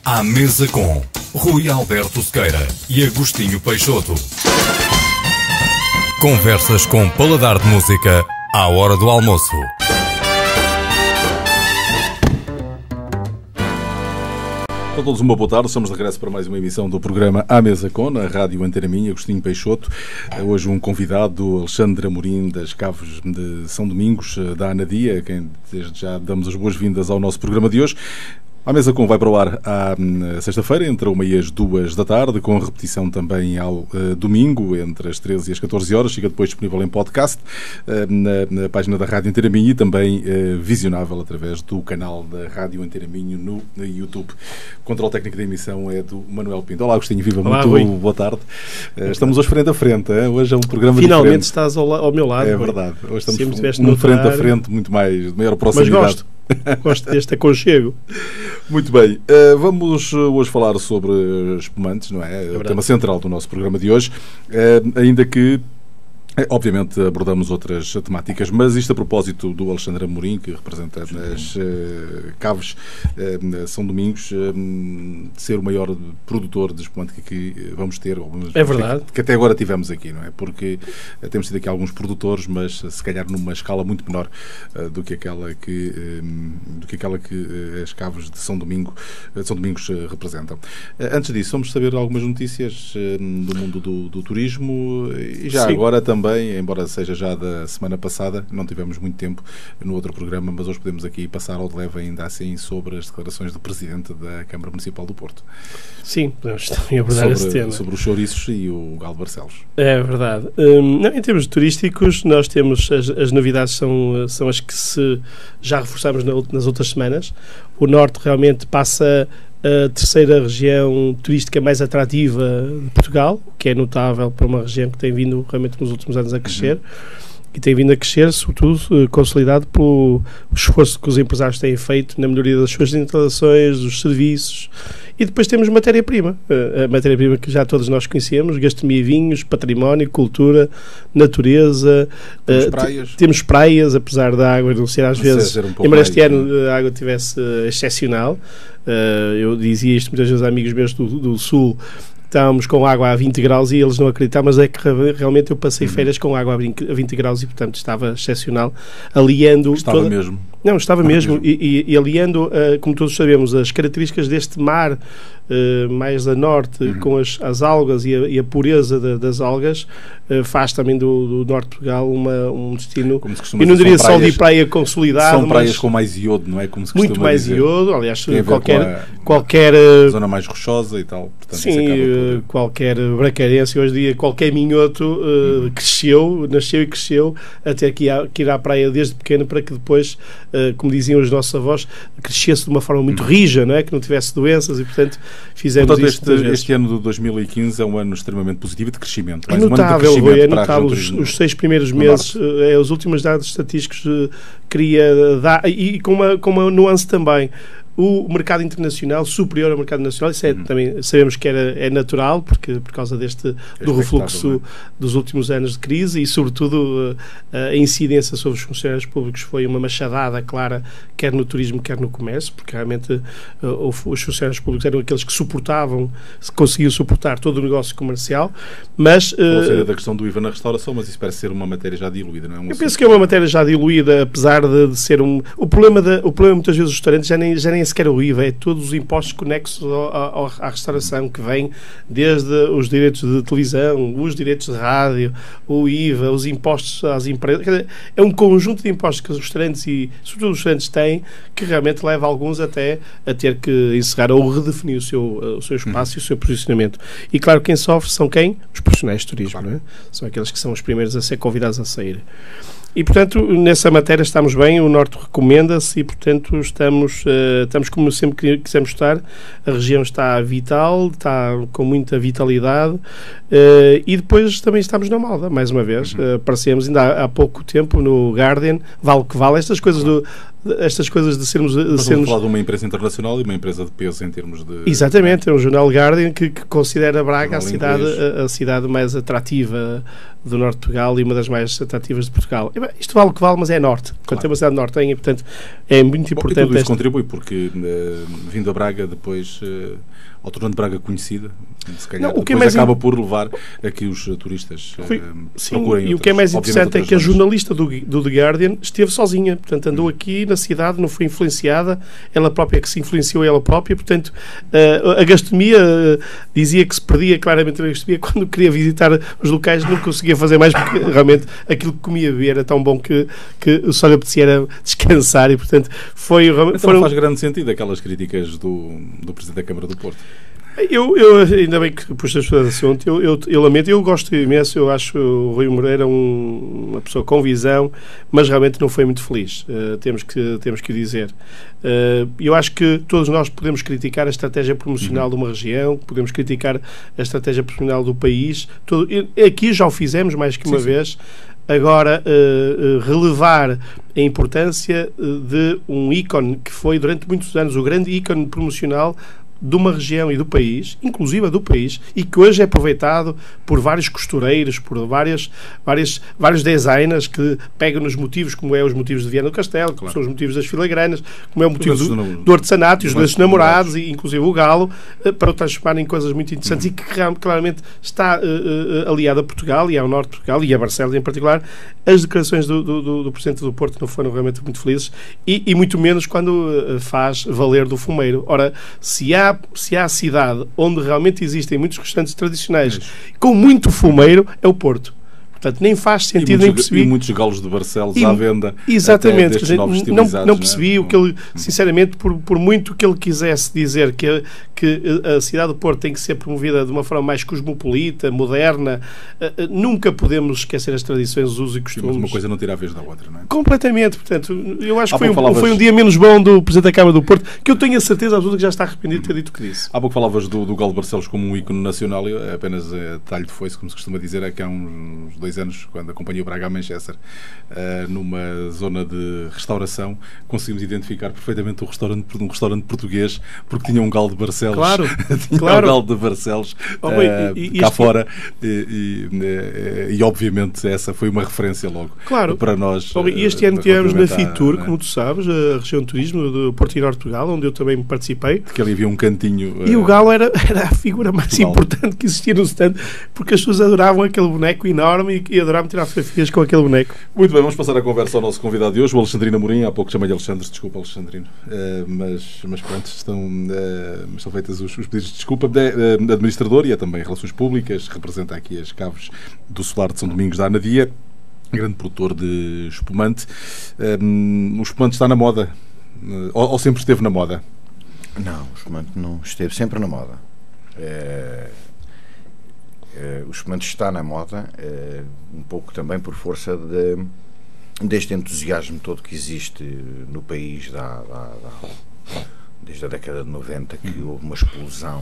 À mesa com Rui Alberto Sequeira e Agostinho Peixoto. Conversas com paladar de música à hora do almoço. A todos uma boa tarde, estamos de regresso para mais uma emissão do programa À Mesa Com, na Rádio Antena Minha, Agostinho Peixoto. Hoje um convidado, Alexandre Amorim, das Caves de São Domingos, da Anadia, a quem desde já damos as boas-vindas ao nosso programa de hoje. A Mesa Com vai para o ar à sexta-feira, entre 1 e as 2 da tarde, com repetição também ao domingo, entre as 13 e as 14 horas. Fica depois disponível em podcast, na página da Rádio Antena Minha e também visionável através do canal da Rádio Antena Minha no YouTube. O controle técnico da emissão é do Manuel Pinto. Olá, Agostinho, viva, olá, muito Rui. Boa tarde. Estamos hoje frente a frente, hoje é um programa Finalmente diferente. estás ao meu lado. É Rui. verdade, hoje estamos no frente a frente, muito mais, de maior proximidade. Mas gosto deste aconchego. Muito bem, vamos hoje falar sobre espumantes, não é? O tema central do nosso programa de hoje, ainda que obviamente abordamos outras temáticas, mas isto a propósito do Alexandre Amorim, que representa nas Caves São Domingos, ser o maior produtor de espumante que vamos ter, É verdade. que até agora tivemos aqui, não é? Porque temos tido aqui alguns produtores, mas se calhar numa escala muito menor do que aquela que as Caves de São Domingos representam. Antes disso, vamos saber algumas notícias do mundo do turismo e já Sim. Agora também, embora seja já da semana passada, não tivemos muito tempo no outro programa, mas hoje podemos aqui passar ao de leve ainda assim sobre as declarações do Presidente da Câmara Municipal do Porto. Sim, podemos também abordar esse tema. Sobre os chouriços e o Galo de Barcelos. É verdade. Em termos turísticos, nós temos as novidades são as que já reforçámos nas outras semanas. O Norte realmente passa a terceira região turística mais atrativa de Portugal, que é notável para uma região que tem vindo realmente nos últimos anos a crescer. E tem vindo a crescer, sobretudo, consolidado pelo esforço que os empresários têm feito na melhoria das suas instalações, dos serviços. E depois temos matéria-prima. A matéria-prima que já todos nós conhecemos, gastronomia e vinhos, património, cultura, natureza. Temos praias, apesar da água não ser às vezes, embora este ano a água estivesse excepcional. Eu dizia isto muitas vezes a amigos meus do Sul. Estávamos com água a 20 graus e eles não acreditavam, mas é que realmente eu passei férias com água a 20 graus e, portanto, estava excepcional, aliando... Estava mesmo. Não, estava mesmo. E aliando, como todos sabemos, as características deste mar mais a norte, com as algas e a pureza das algas, faz também do norte de Portugal um destino, eu não diria só de praia consolidado, são praias com mais iodo, não é? Como se costuma muito mais dizer. Iodo, aliás, qualquer zona mais rochosa e tal. Portanto, sim, qualquer bracarense, hoje em dia, qualquer minhoto nasceu e cresceu até que ir à praia desde pequeno para que depois, como diziam os nossos avós, crescesse de uma forma muito rija, não é? Que não tivesse doenças e, portanto, fizemos isso. Este ano de 2015 é um ano extremamente positivo de crescimento. É notável, é notável. Os 6 primeiros meses, os últimos dados estatísticos queria dar, e com uma nuance também. O mercado internacional superior ao mercado nacional, isso também sabemos que é natural, porque por causa do refluxo dos últimos anos de crise e, sobretudo, a incidência sobre os funcionários públicos foi uma machadada clara, quer no turismo, quer no comércio, porque realmente os funcionários públicos eram aqueles que conseguiam suportar todo o negócio comercial, mas... da questão do IVA na restauração, mas isso parece ser uma matéria já diluída, não é? Eu penso que é uma matéria já diluída, apesar de ser um... O problema muitas vezes dos restaurantes já nem sequer o IVA, é todos os impostos conexos à restauração, que vêm desde os direitos de televisão, os direitos de rádio, o IVA, os impostos às empresas. Quer dizer, é um conjunto de impostos que os restaurantes e, sobretudo, os restaurantes têm, que realmente leva alguns até a ter que encerrar ou redefinir o seu espaço e o seu posicionamento. E, claro, quem sofre são quem? Os profissionais de turismo, não é? São aqueles que são os primeiros a ser convidados a sair. E, portanto, nessa matéria estamos bem, o Norte recomenda-se e, portanto, estamos como sempre quisemos estar. A região está vital, está com muita vitalidade e depois também estamos na Malda, mais uma vez. Aparecemos ainda há pouco tempo no Guardian, vale o que vale, estas coisas de sermos... Mas vamos falar de uma empresa internacional e uma empresa de peso em termos de... Exatamente, é um jornal Guardian que considera Braga a cidade mais atrativa do Norte de Portugal e uma das mais atrativas de Portugal. Isto vale o que vale, mas é Norte. quando tem uma cidade nortenha, portanto, é muito importante. E tudo isso contribui, porque vindo a Braga, depois, ao tornando Braga conhecida, se calhar não, depois acaba por levar a que os turistas procurem. E o que é mais interessante é que a jornalista do The Guardian esteve sozinha, portanto, andou aqui na cidade, não foi influenciada, ela própria que se influenciou ela própria, portanto, a gastronomia dizia que se perdia claramente a gastronomia quando queria visitar os locais, não conseguia fazer mais, porque realmente aquilo que comia e bebia era tão bom que só lhe apetecia era descansar e, portanto, Então faz grande sentido aquelas críticas do Presidente da Câmara do Porto. Eu ainda bem que puxas esse assunto, eu lamento, eu gosto imenso, eu acho o Rui Moreira uma pessoa com visão, mas realmente não foi muito feliz, temos que o dizer. Eu acho que todos nós podemos criticar a estratégia promocional de uma região, podemos criticar a estratégia promocional do país, aqui já o fizemos mais que uma vez. Agora, relevar a importância de um ícone que foi durante muitos anos o grande ícone promocional de uma região e do país, inclusive do país, e que hoje é aproveitado por vários costureiros, por vários designers que pegam nos motivos, como é os motivos de Viana do Castelo, como são os motivos das filagranas, como é o motivo do artesanato e os doces namorados, e inclusive o galo, para o transformar em coisas muito interessantes e que claramente está aliado a Portugal e ao norte de Portugal e a Barcelos em particular. As declarações do Presidente do Porto não foram realmente muito felizes e muito menos quando faz valer do fumeiro. Ora, se há cidade onde realmente existem muitos restaurantes tradicionais com muito fumeiro, é o Porto. Portanto, nem faz sentido, nem percebi. E muitos galos de Barcelos à venda. Exatamente. Não percebi o que ele, sinceramente, por muito que ele quisesse dizer que a cidade do Porto tem que ser promovida de uma forma mais cosmopolita, moderna, nunca podemos esquecer as tradições, os usos e costumes. Mas uma coisa não tira a vez da outra, não é? Completamente. Portanto, eu acho que foi um dia menos bom do Presidente da Câmara do Porto, que eu tenho a certeza absoluta que já está arrependido de ter dito o que disse. Há pouco falavas do galo de Barcelos como um ícone nacional, e apenas detalhe de foice, como se costuma dizer, é que há uns 2 anos, quando acompanhei o Braga a Manchester, numa zona de restauração, conseguimos identificar perfeitamente um restaurante português, porque tinha um galo de Barcelos. Claro. Tinha um galo de Barcelos cá fora e obviamente essa foi uma referência logo para nós. E este ano tivemos na FITUR, como tu sabes, a região de turismo do Porto e Norte de Portugal, onde eu também participei. Porque ali havia um cantinho. E o galo era a figura mais importante que existia no stand, porque as pessoas adoravam aquele boneco enorme e adoravam tirar fotografias com aquele boneco. Muito bem, vamos passar a conversa ao nosso convidado de hoje, o Alexandrino Amorim. Há pouco chamei-lhe Alexandre, desculpa, Alexandrino. Mas pronto, estão feitas os pedidos de desculpa. Administrador e é também Relações Públicas, representa aqui as caves do Solar de São Domingos da Anadia, grande produtor de espumante. O espumante está na moda? Ou sempre esteve na moda? Não, o espumante não esteve sempre na moda. O espumante está na moda, um pouco também por força deste entusiasmo todo que existe no país desde a década de 90, que houve uma explosão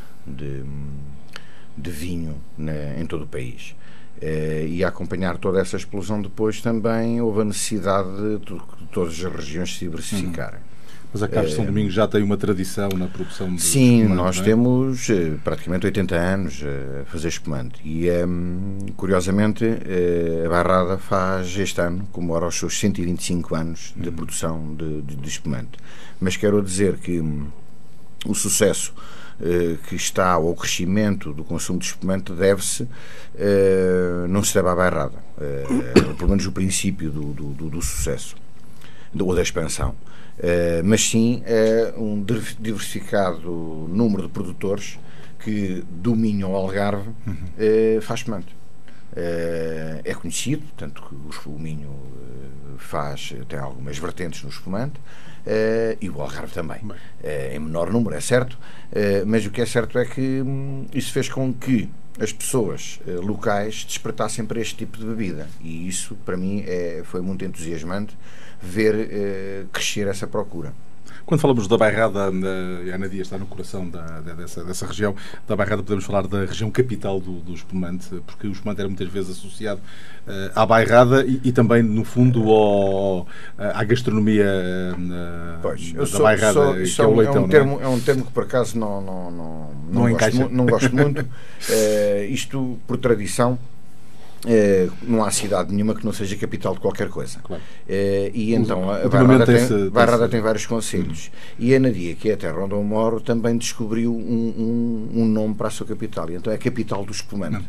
de vinho em todo o país. E a acompanhar toda essa explosão depois também houve a necessidade de todas as regiões se diversificarem. Mas a Caves de São Domingos já tem uma tradição na produção de Sim, espumante, nós temos praticamente 80 anos a fazer espumante e, curiosamente, a Bairrada faz este ano, comemora os seus 125 anos de produção de espumante. Mas quero dizer que o sucesso que está, ou o crescimento do consumo de espumante deve-se, não se deve à Bairrada, pelo menos o princípio do sucesso, ou da expansão. Mas sim um diversificado número de produtores que dominam o Algarve faz espumante. É conhecido, tanto que o Minho tem algumas vertentes no espumante e o Algarve também, em menor número, é certo, mas o que é certo é que isso fez com que as pessoas locais despertassem para este tipo de bebida, e isso para mim foi muito entusiasmante ver crescer essa procura. Quando falamos da Bairrada, a Anadia está no coração dessa região, da Bairrada podemos falar da região capital do espumante, porque o espumante era muitas vezes associado à Bairrada e também, no fundo, à gastronomia da Bairrada, que é o leitão. É um termo que, por acaso, não gosto muito. Isto, por tradição, não há cidade nenhuma que não seja capital de qualquer coisa. Claro. E então a Bairrada tem vários concelhos. E a Anadia, que é a terra onde eu moro, também descobriu um nome para a sua capital. E então é a capital do espumante.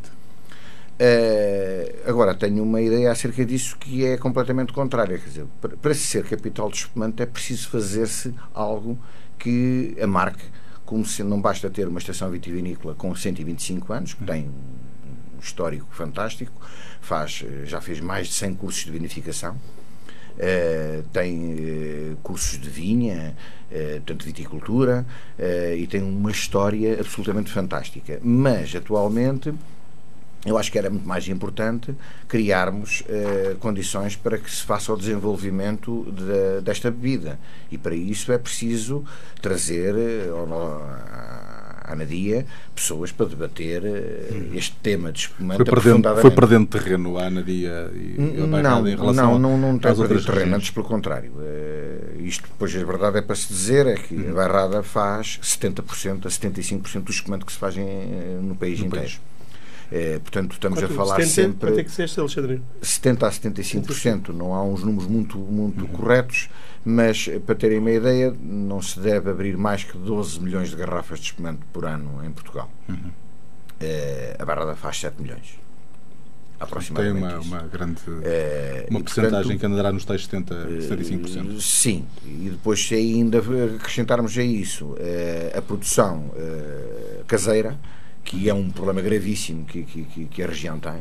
Agora, tenho uma ideia acerca disso que é completamente contrária. Quer dizer, para se ser capital do espumante é preciso fazer-se algo que a marque, como se não basta ter uma estação vitivinícola com 125 anos, que tem histórico fantástico, já fez mais de 100 cursos de vinificação, tem cursos de vinha, tanto viticultura, e tem uma história absolutamente fantástica. Mas, atualmente, eu acho que era muito mais importante criarmos condições para que se faça o desenvolvimento desta bebida. E para isso é preciso trazer à Anadia pessoas para debater este tema de espumante aprofundadamente. Foi perdendo terreno a Anadia e a Bairrada em relação não tem às outras terreno, regiões? antes pelo contrário. Isto, depois, a verdade é para se dizer é que a Bairrada faz 70% a 75% do espumante que se faz no país inteiro. Portanto, estamos a falar sempre... Quanto é que disseste, Alexandre? 70% a 75%. Não há uns números muito corretos, mas, para terem uma ideia, não se deve abrir mais que 12 milhões de garrafas de espumante por ano em Portugal. A Bairrada faz 7 milhões. Aproximadamente. Tem uma grande portanto, percentagem que andará nos tais 75%. Sim, e depois, se ainda acrescentarmos a isso a produção caseira, que é um problema gravíssimo que a região tem,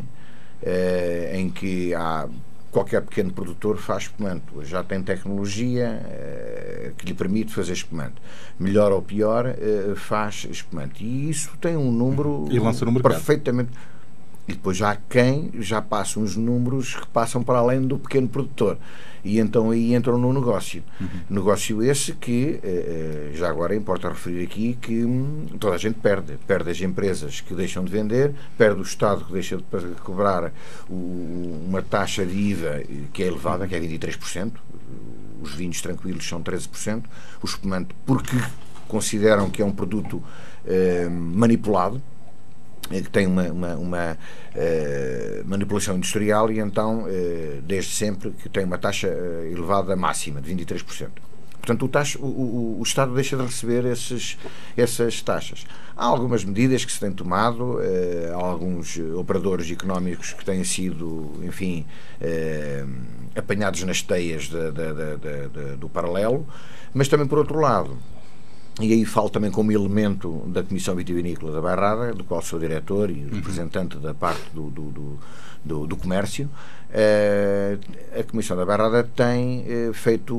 em que qualquer pequeno produtor faz espumante. Já tem tecnologia que lhe permite fazer espumante. Melhor ou pior, faz espumante. E isso tem um número e lança no mercado perfeitamente... E depois há quem já passa uns números que passam para além do pequeno produtor. E então aí entram no negócio. Negócio esse que, já agora importa referir aqui, que toda a gente perde. Perde as empresas que deixam de vender, perde o Estado que deixa de cobrar uma taxa de IVA que é elevada, que é 23%. Os vinhos tranquilos são 13%. O espumante, porque consideram que é um produto manipulado, que tem uma manipulação industrial, e então, desde sempre, que tem uma taxa elevada máxima, de 23%. Portanto, o Estado deixa de receber essas taxas. Há algumas medidas que se têm tomado, há alguns operadores económicos que têm sido, enfim, apanhados nas teias do paralelo, mas também, por outro lado, e aí falo também como elemento da Comissão Vitivinícola da Bairrada, do qual sou diretor e representante da parte do comércio, a Comissão da Bairrada tem feito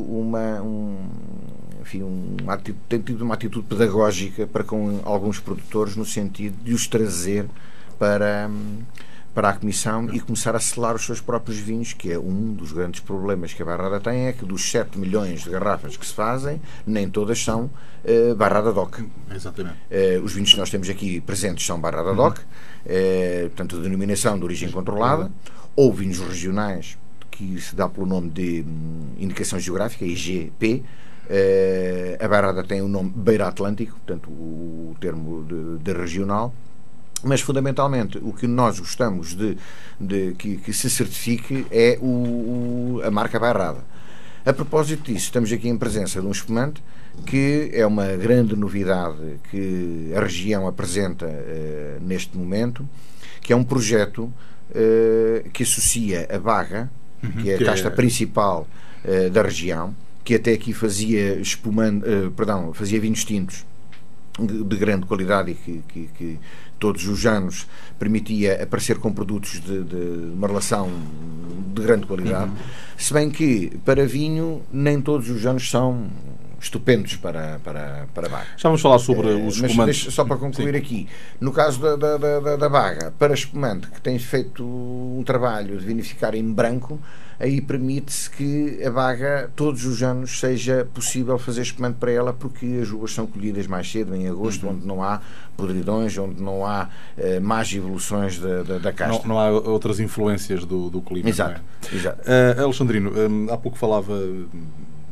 tem tido uma atitude pedagógica para com alguns produtores, no sentido de os trazer para a Comissão e começar a selar os seus próprios vinhos, que é um dos grandes problemas que a Bairrada tem, é que dos 7 milhões de garrafas que se fazem, nem todas são Bairrada DOC. Exatamente. Os vinhos que nós temos aqui presentes são Bairrada DOC, portanto, denominação de origem controlada, ou vinhos regionais, que se dá pelo nome de indicação geográfica, IGP. A Bairrada tem o nome Beira Atlântico, portanto, o termo de regional. Mas, fundamentalmente, o que nós gostamos que se certifique é a marca Bairrada. A propósito disso, estamos aqui em presença de um espumante que é uma grande novidade que a região apresenta neste momento, que é um projeto que associa a Baga, que é a casta principal da região, que até aqui fazia fazia vinhos tintos de grande qualidade e que todos os anos permitia aparecer com produtos de uma relação de grande qualidade, se bem que para vinho nem todos os anos são estupendos para Baga. Já vamos falar sobre os espumantes. Mas só para concluir aqui, no caso da Baga, para espumante, que tem feito um trabalho de vinificar em branco, aí permite-se que a Baga todos os anos seja possível fazer espumante para ela, porque as uvas são colhidas mais cedo, em agosto, onde não há podridões, onde não há más evoluções da casta. Não há outras influências do clima. Exato. Não é? Exato. Alexandrino, há pouco falava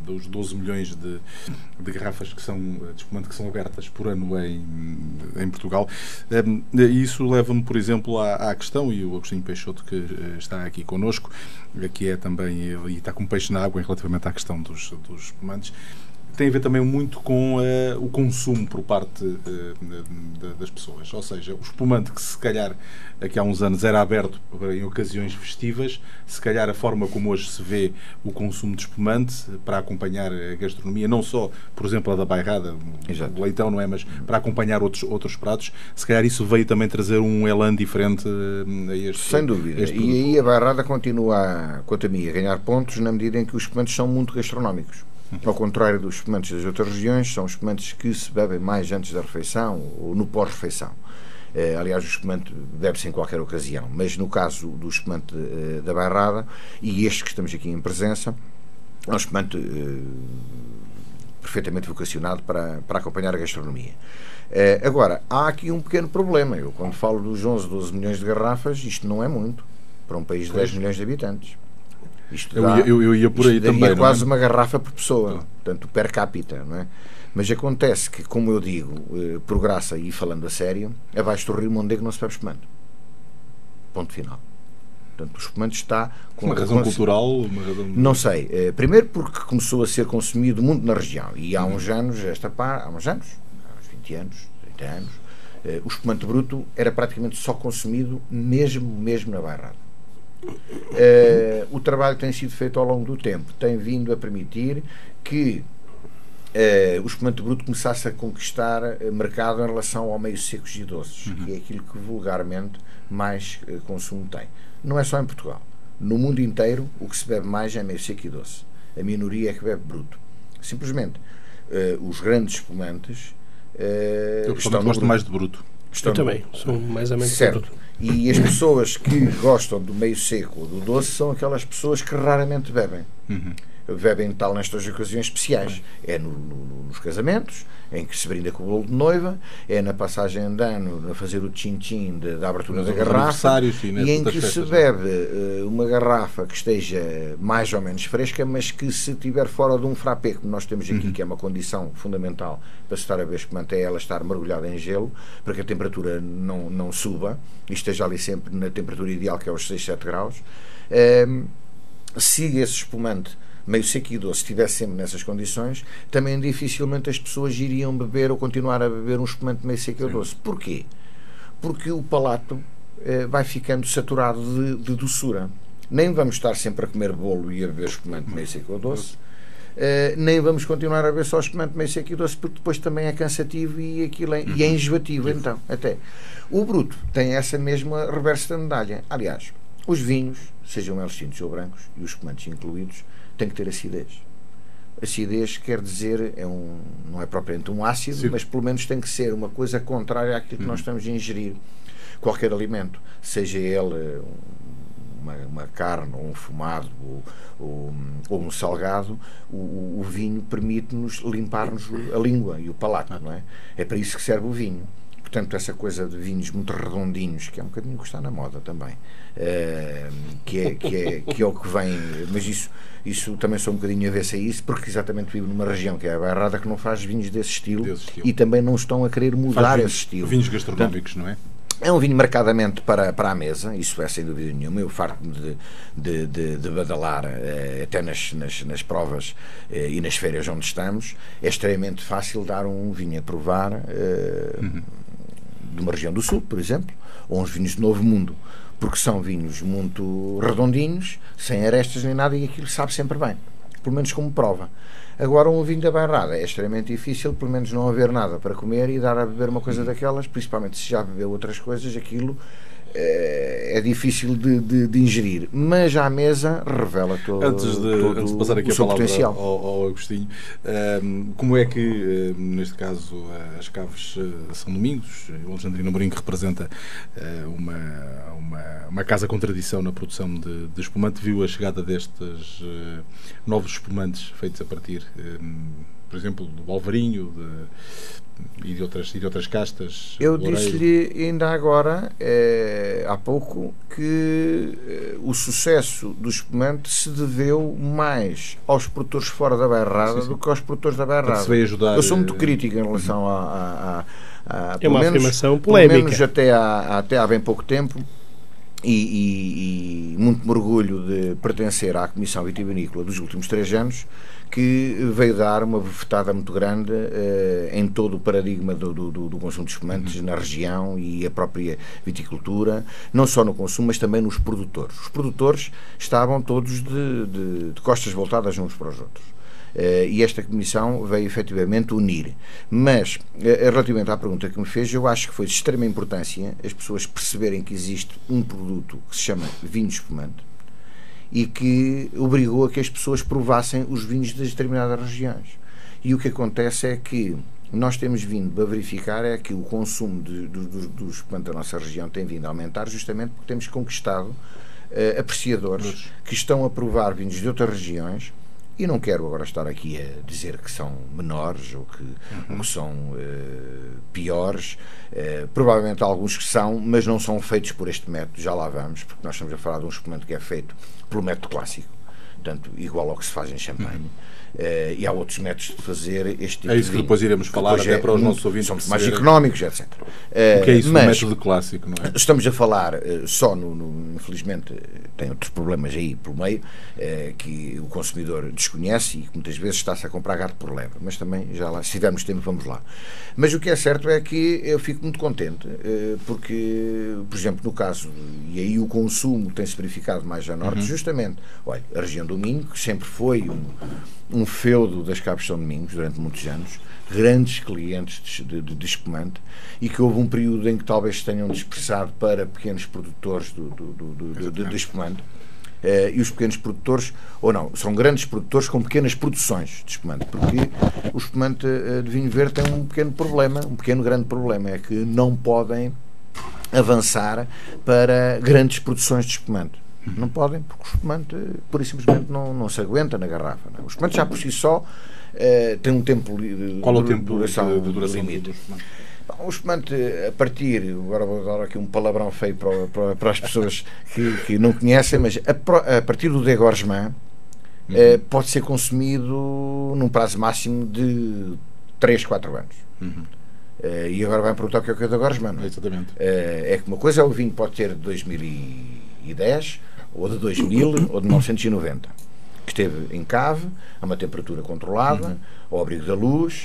dos 12 milhões de garrafas de espumante que são abertas por ano em Portugal. E isso leva-me, por exemplo, à questão, e o Agostinho Peixoto, que está aqui connosco, que é também, e está com peixe na água relativamente à questão dos espumantes, tem a ver também muito com o consumo por parte das pessoas. Ou seja, o espumante que se calhar aqui há uns anos era aberto em ocasiões festivas, se calhar a forma como hoje se vê o consumo de espumante para acompanhar a gastronomia, não só, por exemplo, a da bairrada, o leitão, não é? Mas para acompanhar outros pratos, se calhar isso veio também trazer um elan diferente a este. Sem dúvida. E aí a bairrada continua, quanto a mim, a ganhar pontos na medida em que os espumantes são muito gastronómicos. Ao contrário dos espumantes das outras regiões, são espumantes que se bebem mais antes da refeição ou no pós-refeição. Aliás, o espumante bebe-se em qualquer ocasião, mas no caso do espumante da bairrada, e este que estamos aqui em presença, é um espumante perfeitamente vocacionado para acompanhar a gastronomia. Agora, há aqui um pequeno problema. Eu, quando falo dos 11, 12 milhões de garrafas, isto não é muito para um país de 10 milhões de habitantes. Eu ia por aí também. Quase uma garrafa por pessoa, portanto, per capita, não é? Mas acontece que, como eu digo, por graça e falando a sério, abaixo do Rio Mondego não se bebe espumante. Ponto final. Portanto, o espumante está com uma razão cultural? Uma razão... Não sei. Primeiro porque começou a ser consumido muito na região. E há uns anos, há uns 20 anos, 30 anos, o espumante bruto era praticamente só consumido mesmo na bairrada. O trabalho que tem sido feito ao longo do tempo tem vindo a permitir que o espumante bruto começasse a conquistar mercado em relação ao meio secos e doces, que é aquilo que vulgarmente mais consumo tem. Não é só em Portugal. No mundo inteiro, o que se bebe mais é meio seco e doce. A minoria é que bebe bruto. Simplesmente, os grandes espumantes eu gosto mais de bruto. Eu também, sou mais amante de bruto. bruto. E as pessoas que gostam do meio seco ou do doce são aquelas pessoas que raramente bebem. Bebem tal nestas ocasiões especiais. É nos casamentos, em que se brinda com o bolo de noiva, é na passagem de ano, a fazer o tchim-tchim da abertura da garrafa, e em que se bebe uma garrafa que esteja mais ou menos fresca, mas que se estiver fora de um frappé, como nós temos aqui, que é uma condição fundamental para se estar a beber espumante, é ela estar mergulhada em gelo, para que a temperatura não suba, e esteja ali sempre na temperatura ideal, que é os 6, 7 graus. Se esse espumante meio seco e doce estivesse sempre nessas condições, também dificilmente as pessoas iriam beber ou continuar a beber um espumante meio seco e doce. Porquê? Porque o palato vai ficando saturado de doçura. Nem vamos estar sempre a comer bolo e a beber espumante meio seco ou doce, nem vamos continuar a beber só espumante meio seco e doce, porque depois também é cansativo e aquilo e é enjoativo. Então, até o bruto tem essa mesma reversa da medalha. Aliás, os vinhos, sejam eles tintos ou brancos, e os espumantes incluídos, têm que ter acidez. Acidez quer dizer, não é propriamente um ácido, sim, mas pelo menos tem que ser uma coisa contrária àquilo que nós estamos a ingerir. Qualquer alimento, seja ele uma carne, ou um fumado, ou um salgado, o vinho permite-nos limpar-nos a língua e o palato, não é? É para isso que serve o vinho. Portanto, essa coisa de vinhos muito redondinhos, que é um bocadinho que está na moda também, que é o que vem, mas isso também sou um bocadinho avesso a isso, porque exatamente vivo numa região que é a bairrada, que não faz vinhos desse estilo, e também não estão a querer mudar esse estilo. Vinhos gastronómicos, não é? É um vinho marcadamente para a mesa, isso é sem dúvida nenhuma. Eu farto-me de badalar até nas provas e nas feiras onde estamos. É extremamente fácil dar um vinho a provar de uma região do Sul, por exemplo, ou uns vinhos de Novo Mundo, porque são vinhos muito redondinhos, sem arestas nem nada, e aquilo sabe sempre bem, pelo menos como prova. Agora, um vinho da bairrada é extremamente difícil, pelo menos não haver nada para comer e dar a beber uma coisa daquelas, principalmente se já bebeu outras coisas, aquilo é difícil de ingerir, mas à mesa revela todo antes de passar aqui o seu potencial. Ao Agostinho, como é que, neste caso, as Caves São Domingos, o Alexandrino Amorim, que representa uma casa com tradição na produção de espumante, viu a chegada destes novos espumantes feitos a partir por exemplo, do Alvarinho e de outras castas? Eu disse-lhe ainda agora, há pouco, que o sucesso do espumante se deveu mais aos produtores fora da Bairrada do que aos produtores da Bairrada. Eu sou muito crítico em relação é uma afirmação polémica. Pelo menos até há bem pouco tempo, e muito me orgulho de pertencer à Comissão Vitivinícola dos últimos 3 anos, que veio dar uma bufetada muito grande em todo o paradigma do consumo de espumantes na região e a própria viticultura, não só no consumo, mas também nos produtores. Os produtores estavam todos de costas voltadas uns para os outros. E esta comissão veio efetivamente unir. Mas, relativamente à pergunta que me fez, eu acho que foi de extrema importância as pessoas perceberem que existe um produto que se chama vinho espumante e que obrigou a que as pessoas provassem os vinhos das determinadas regiões. E o que acontece é que nós temos vindo a verificar é que o consumo do espumante da nossa região tem vindo a aumentar justamente porque temos conquistado apreciadores que estão a provar vinhos de outras regiões. E não quero agora estar aqui a dizer que são menores ou que são piores. Provavelmente alguns que são, mas não são feitos por este método, já lá vamos, porque nós estamos a falar de um espumante que é feito pelo método clássico, portanto, igual ao que se faz em Champagne. E há outros métodos de fazer este tipo de vinho. É isso que depois iremos falar, até para os nossos ouvintes. São mais económicos, etc. O que é isso do método clássico, não é? Estamos a falar só infelizmente, tem outros problemas aí pelo meio, que o consumidor desconhece e que muitas vezes está-se a comprar gato por lebre, mas também, já lá, se tivermos tempo, vamos lá. Mas o que é certo é que eu fico muito contente, porque, por exemplo, no caso, e aí o consumo tem-se verificado mais a norte, justamente, olha, a região do Minho, que sempre foi um feudo das Caves de São Domingos durante muitos anos, grandes clientes de espumante, e que houve um período em que talvez se tenham dispersado para pequenos produtores de espumante, e os pequenos produtores, ou não, são grandes produtores com pequenas produções de espumante, porque o espumante de vinho verde tem um pequeno grande problema, é que não podem avançar para grandes produções de espumante. Não podem, porque o espumante pura e simplesmente não se aguenta na garrafa. Não. O espumante já por si só tem um tempo de duração limite. O espumante, a partir, agora vou dar aqui um palavrão feio para as pessoas que não conhecem, mas a partir do dégorgement pode ser consumido num prazo máximo de 3, 4 anos. E agora vai-me perguntar o que é o dégorgement. Exatamente. É que uma coisa é o vinho pode ter de 2010, ou de 2000, ou de 1990, que esteve em cave, a uma temperatura controlada, ao abrigo da luz,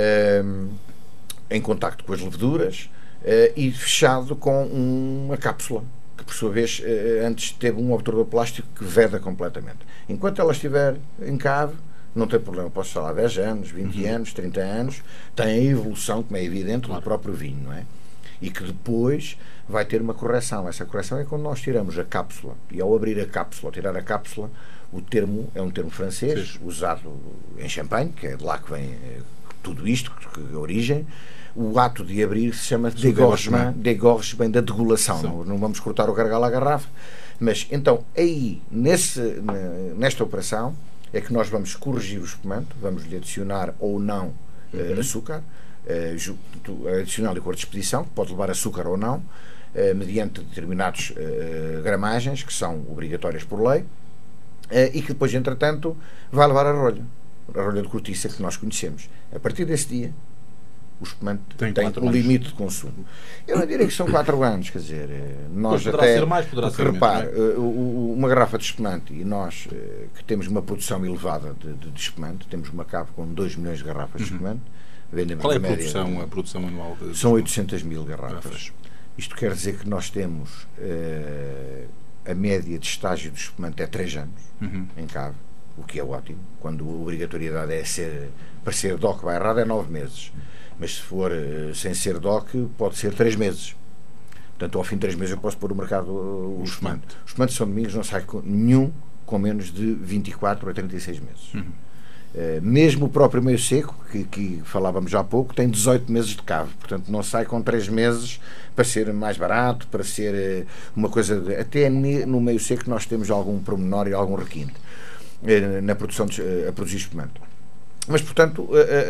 em contacto com as leveduras, e fechado com uma cápsula, que por sua vez antes teve um obturador plástico que veda completamente. Enquanto ela estiver em cave, não tem problema, posso falar 10 anos, 20 anos, 30 anos, tem a evolução, como é evidente, do próprio vinho, não é? E que depois vai ter uma correção. Essa correção é quando nós tiramos a cápsula, e ao abrir a cápsula, ao tirar a cápsula, o termo é um termo francês, usado em Champagne, que é de lá que vem tudo isto, que é a origem. O ato de abrir se chama dégorgement. Dégorge vem da degulação. Não vamos cortar o gargalo à garrafa. Mas, então, aí, nesta operação, é que nós vamos corrigir o espumante, vamos lhe adicionar ou não açúcar, adicionar licor de expedição, que pode levar açúcar ou não, mediante determinadas gramagens que são obrigatórias por lei, e que depois, entretanto, vai levar a rolha de cortiça que nós conhecemos. A partir desse dia, o espumante tem um limite de consumo. Eu não diria que são 4 anos, quer dizer, nós poderá até... ser mais, poderá ser menos. Repare, uma garrafa de espumante, e nós que temos uma produção elevada de espumante, temos uma cave com 2 milhões de garrafas de espumante. Qual é a produção anual? São 800 mil garrafas. Isto quer dizer que nós temos a média de estágio do espumante é 3 anos em cave, o que é ótimo, quando a obrigatoriedade é para ser DOC Bairrada é 9 meses, mas se for sem ser DOC pode ser 3 meses. Portanto, ao fim de 3 meses eu posso pôr no mercado o espumante. O espumante de São Domingos não sai nenhum com menos de 24 a 36 meses. Mesmo o próprio meio seco, que falávamos há pouco, tem 18 meses de cave, portanto não sai com 3 meses para ser mais barato, para ser uma coisa até no meio seco nós temos algum pormenor e algum requinte na produção a produzir espumante. Mas, portanto,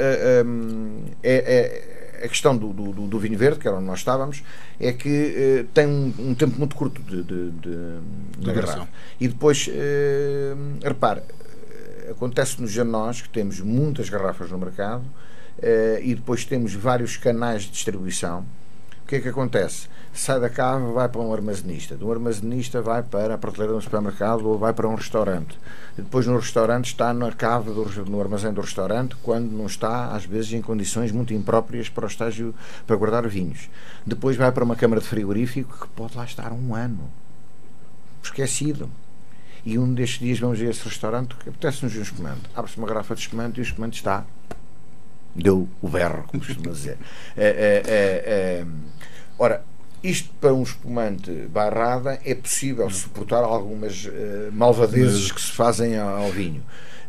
a questão do vinho verde, que era onde nós estávamos, é que tem um tempo muito curto de garrafa. E depois, repare, acontece-nos a nós que temos muitas garrafas no mercado e depois temos vários canais de distribuição. O que é que acontece? Sai da cave, vai para um armazenista. Do armazenista vai para a prateleira de um supermercado ou vai para um restaurante. Depois no restaurante está na cave, no armazém do restaurante, quando não está, às vezes, em condições muito impróprias para o estágio, para guardar vinhos. Depois vai para uma câmara de frigorífico que pode lá estar 1 ano. Esquecido. E um destes dias vamos a esse restaurante que apetece-nos um espumante. Abre-se uma garrafa de espumante e o espumante está... Deu o berro, como costuma dizer. Ora, isto para um espumante barrada é possível suportar algumas malvadezes que se fazem ao vinho.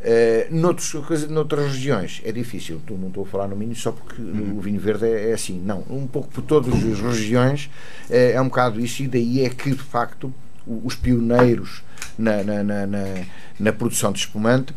Noutras regiões é difícil. Não estou a falar no Minho só porque o vinho verde é assim. Não, um pouco por todas as regiões é um bocado isso, e daí é que, de facto, os pioneiros na produção de espumante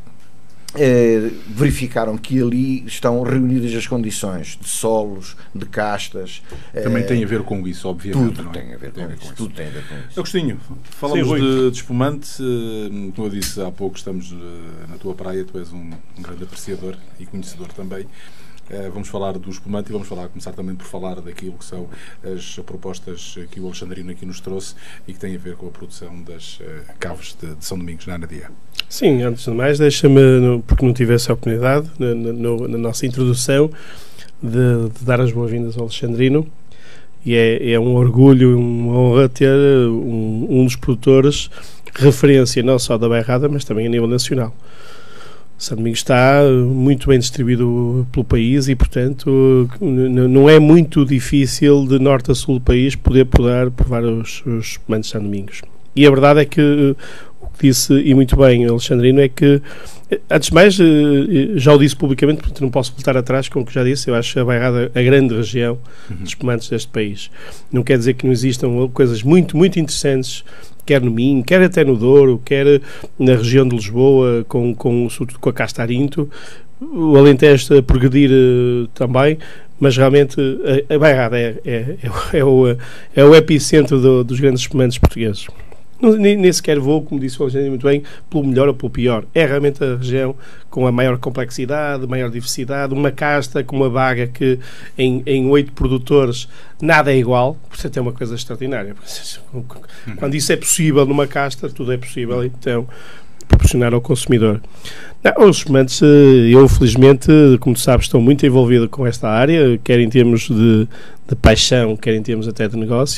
verificaram que ali estão reunidas as condições de solos, de castas. Também tem a ver com isso, obviamente. Tudo tem a ver com isso. Tudo tem a ver com isso. Agostinho, falamos de espumante. Como eu disse há pouco, estamos na tua praia, tu és um grande apreciador e conhecedor também. Vamos falar do espumante e vamos começar também por falar daquilo que são as propostas que o Alexandrino aqui nos trouxe e que têm a ver com a produção das caves de São Domingos, na Anadia. Sim, antes de mais, deixa-me, porque não tive essa oportunidade, na nossa introdução, de dar as boas-vindas ao Alexandrino, e é um orgulho e uma honra ter um dos produtores referência não só da Bairrada, mas também a nível nacional. São Domingos está muito bem distribuído pelo país e, portanto, não é muito difícil de norte a sul do país poder provar os espumantes de São Domingos. E a verdade é que o que disse, e muito bem, Alexandrino, é que, antes de mais, já o disse publicamente, portanto não posso voltar atrás com o que já disse, eu acho a Bairrada a grande região de espumantes deste país. Não quer dizer que não existam coisas muito, muito interessantes, quer no Minho, quer até no Douro, quer na região de Lisboa, sobretudo com a Castarinto, o Alentejo a progredir também, mas realmente a Bairrada é o epicentro dos grandes espumantes portugueses. Nem sequer vou, como disse o Alexandre muito bem, pelo melhor ou pelo pior. É realmente a região com a maior complexidade, maior diversidade, uma casta com uma baga que em 8 produtores nada é igual, portanto é uma coisa extraordinária. Quando isso é possível numa casta, tudo é possível, então proporcionar ao consumidor. Os espumantes, eu felizmente, como tu sabes, estou muito envolvido com esta área, quer em termos de paixão, quer em termos até de negócio.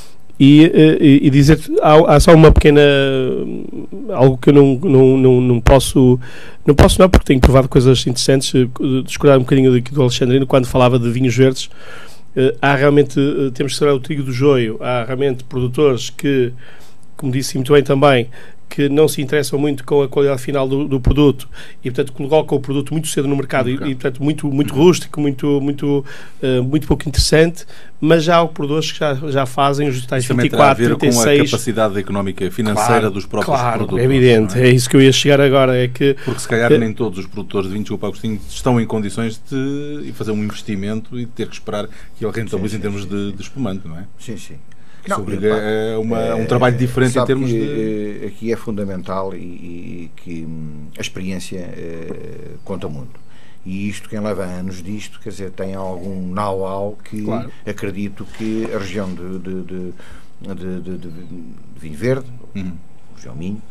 E dizer, há só uma pequena, algo que eu não posso porque tenho provado coisas interessantes, discordar um bocadinho aqui do Alexandrino quando falava de vinhos verdes. Há realmente, temos que separar o trigo do joio. Há realmente produtores que, como disse muito bem também, que não se interessam muito com a qualidade final do produto e, portanto, colocam o produto muito cedo no mercado e portanto, muito rústico, muito pouco interessante, mas já há produtores que já fazem os tais 24, 36... com a capacidade económica financeira dos próprios produtores. É evidente, é isso que eu ia chegar agora. É que, porque se calhar nem todos os produtores de vinhos, desculpa, Agostinho, estão em condições de fazer um investimento e de ter que esperar que ele rentabilize em termos de espumante, não é? Sim. Isso é um trabalho diferente em termos de... Aqui é fundamental e que a experiência conta muito. E isto, quem leva anos disto, quer dizer, tem algum know-how que acredito que a região de vinho verde, região Minho,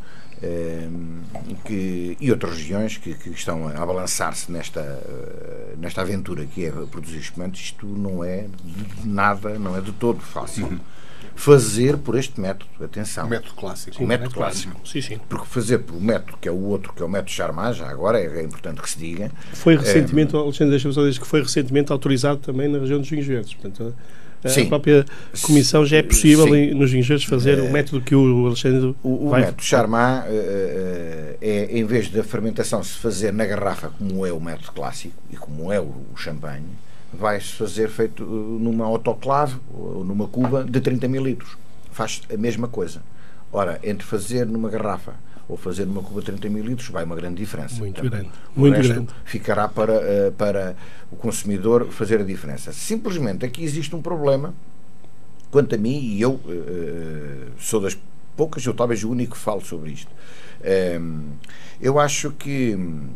e outras regiões que estão a balançar-se nesta aventura que é produzir espumantes, isto não é de nada, não é de todo fácil. Fazer por este método, atenção. O método clássico. Sim, o método clássico. Sim. Porque fazer por um método que é o outro, que é o método Charmat, já agora é importante que se diga. Foi recentemente, Alexandre, deixa-me só dizer que foi recentemente autorizado também na região dos vinhos verdes. Portanto, a própria Comissão já é possível nos vinhos verdes fazer o método que o Alexandre o método Charmat é, em vez da fermentação se fazer na garrafa, como é o método clássico e como é o champanhe, vai-se fazer feito numa autoclave ou numa cuba de 30 mil litros. Faz a mesma coisa. Ora, entre fazer numa garrafa ou fazer uma cuba de 30 mil litros, vai uma grande diferença. Muito Portanto, grande. O Muito resto grande. ficará para o consumidor fazer a diferença. Simplesmente aqui existe um problema, quanto a mim, e eu sou das poucas, eu talvez o único que falo sobre isto. Eu acho que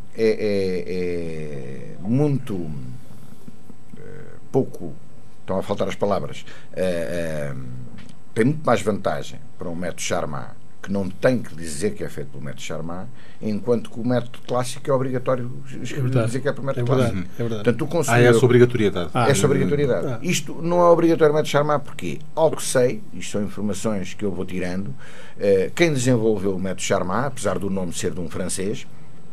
é muito pouco, estão a faltar as palavras, tem muito mais vantagem para um método Charmat, que não tem que dizer que é feito pelo método Charmat, enquanto que o método clássico é obrigatório dizer que é pelo método clássico. É verdade. Portanto, o consumidor, é essa obrigatoriedade. essa obrigatoriedade. Isto não é obrigatório método Charmat porque, ao que sei, isto são informações que eu vou tirando, quem desenvolveu o método Charmat, apesar do nome ser de um francês,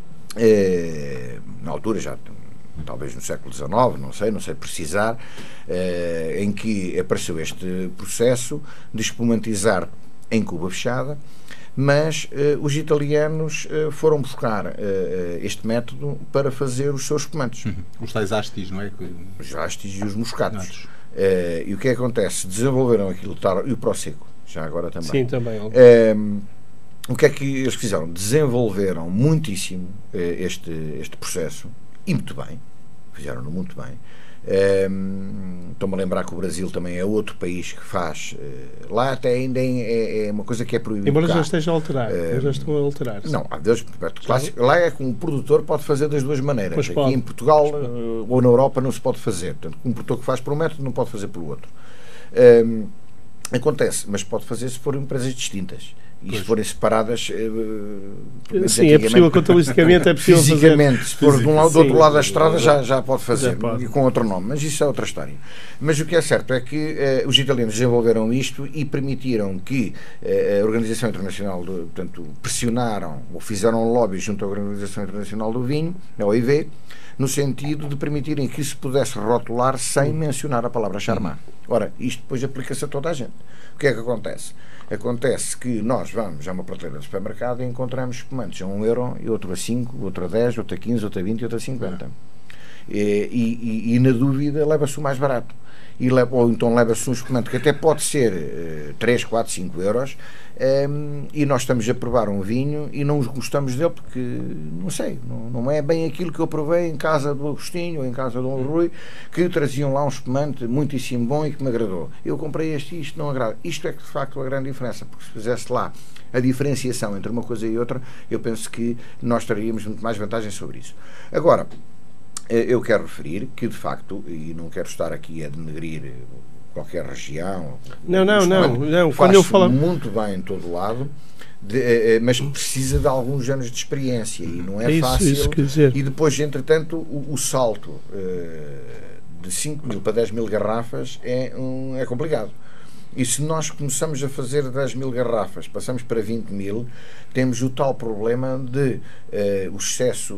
na altura já talvez no século XIX, não sei precisar, em que apareceu este processo de espumantizar em cuba fechada, mas os italianos foram buscar este método para fazer os seus espumantes. Os tais astis, não é? Os astis e os moscatos. E o que acontece? Desenvolveram aquilo, e o Prosecco, já agora também. Sim, também. O que é que eles fizeram? Desenvolveram muitíssimo este processo, e muito bem, fizeram-no muito bem. Estou-me a lembrar que o Brasil também é outro país que faz. Lá até ainda é uma coisa que é proibida. Embora já esteja a alterar. Já estão a alterar. Não, lá é que um produtor pode fazer das duas maneiras. Pois aqui pode. em Portugal ou na Europa não se pode fazer. Portanto, um produtor que faz por um método não pode fazer pelo outro. Acontece, mas pode fazer se forem empresas distintas. E se forem separadas, sim, é possível, contabilisticamente é possível fisicamente, fazer. se for do outro lado da estrada sim. já pode fazer, e com outro nome, mas isso é outra história. Mas o que é certo é que os italianos desenvolveram isto e permitiram que a Organização Internacional, portanto, pressionaram ou fizeram lobby junto à Organização Internacional do Vinho, a OIV, no sentido de permitirem que se pudesse rotular sem mencionar a palavra Charmat. Ora, isto depois aplica-se a toda a gente. O que é que acontece? Acontece que nós vamos a uma prateleira do supermercado e encontramos espumantes a 1 euro, e outro a 5, outro a 10, outro a 15, outro a 20 e outro a 50. E na dúvida leva-se o mais barato. Ou então leva-se um espumante que até pode ser 3, 4, 5 euros, e nós estamos a provar um vinho e não os gostamos dele porque, não sei, não é bem aquilo que eu provei em casa do Agostinho ou em casa do Rui, que traziam lá um espumante muitíssimo bom e que me agradou. Eu comprei este e isto não agrada. Isto é que de facto a grande diferença, porque se fizesse lá a diferenciação entre uma coisa e outra, eu penso que nós teríamos muito mais vantagem sobre isso. Agora, eu quero referir que, de facto, e não quero estar aqui a denegrir qualquer região. Não. Quando eu falo muito bem em todo lado, mas precisa de alguns anos de experiência e não é fácil. Isso quer dizer. E depois, entretanto, o salto de 5 mil para 10 mil garrafas é complicado. E se nós começamos a fazer 10 mil garrafas, passamos para 20 mil, temos o tal problema de o excesso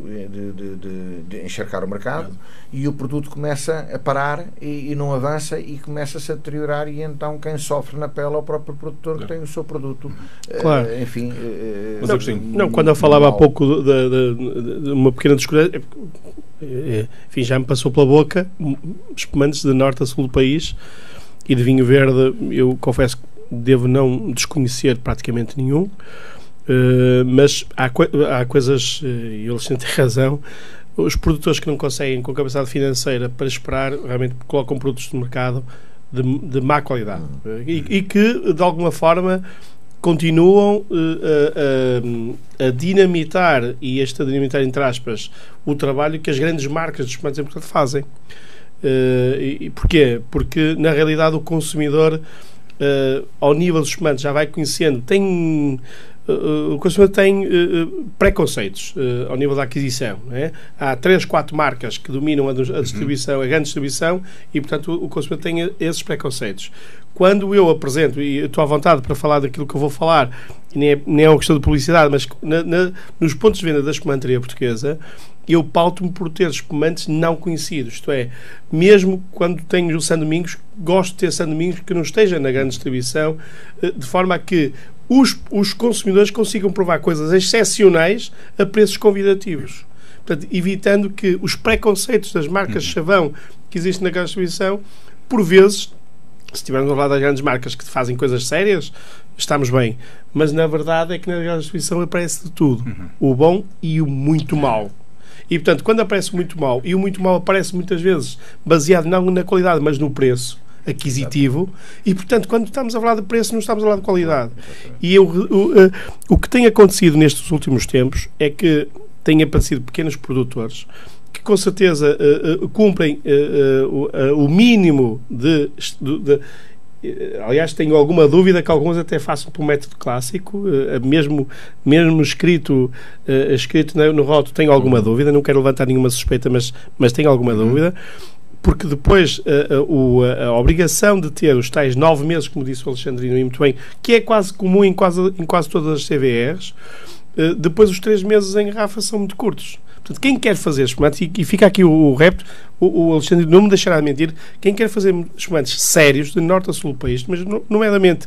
de encharcar o mercado e o produto começa a parar e não avança e começa-se a deteriorar, e então quem sofre na pele é o próprio produtor que tem o seu produto. Claro. Enfim, quando eu falava há pouco de uma pequena discordância, enfim, já me passou pela boca espumantes de norte a sul do país. E de vinho verde, eu confesso que devo não desconhecer praticamente nenhum, mas há coisas, e o Alexandre tem razão, os produtores que não conseguem, com capacidade financeira para esperar, realmente colocam produtos no mercado de má qualidade e que, de alguma forma, continuam a dinamitar, e este a dinamitar entre aspas, o trabalho que as grandes marcas de espumantes em Portugal fazem. E porquê? Porque na realidade o consumidor ao nível dos espumantes já vai conhecendo, o consumidor tem preconceitos ao nível da aquisição, não é? Há 3, 4 marcas que dominam a distribuição, a grande distribuição, e portanto o consumidor tem esses preconceitos. Quando eu apresento, e eu estou à vontade para falar daquilo que eu vou falar, e nem é uma questão de publicidade, mas nos pontos de venda da espumantaria portuguesa, eu pauto-me por ter espumantes não conhecidos. Isto é, mesmo quando tenho o São Domingos, gosto de ter São Domingos que não esteja na grande distribuição, de forma a que os consumidores consigam provar coisas excepcionais a preços convidativos. Portanto, evitando que os preconceitos das marcas chavão que existem na grande distribuição, por vezes, Se estivermos a falar das grandes marcas que fazem coisas sérias, estamos bem. Mas na verdade é que na grande distribuição aparece de tudo. O bom e o muito mau. E portanto, quando aparece o muito mau, e o muito mau aparece muitas vezes baseado não na qualidade, mas no preço aquisitivo, e portanto, quando estamos a falar de preço, não estamos a falar de qualidade. E o que tem acontecido nestes últimos tempos é que têm aparecido pequenos produtores que com certeza cumprem o mínimo aliás, tenho alguma dúvida que alguns até façam por método clássico, mesmo escrito no rótulo, tenho alguma dúvida, não quero levantar nenhuma suspeita, mas tenho alguma dúvida, porque depois a obrigação de ter os tais 9 meses, como disse o Alexandrino e muito bem, que é quase comum em quase todas as CVRs, depois os 3 meses em garrafa são muito curtos. Portanto, quem quer fazer espumantes, e fica aqui o repto, o Alexandre não me deixará de mentir, quem quer fazer espumantes sérios, de norte a sul do país, mas nomeadamente